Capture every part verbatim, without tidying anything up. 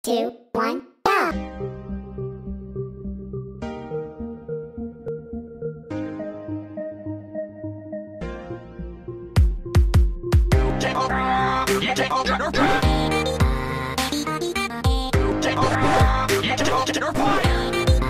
two, one, go! Take over! You take over! Take over! You take over! Take over! Fire!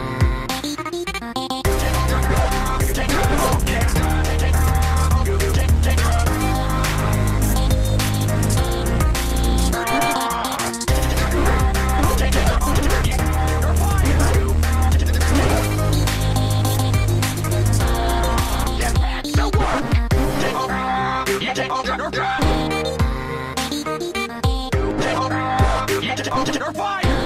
Take over! Take over! Fire!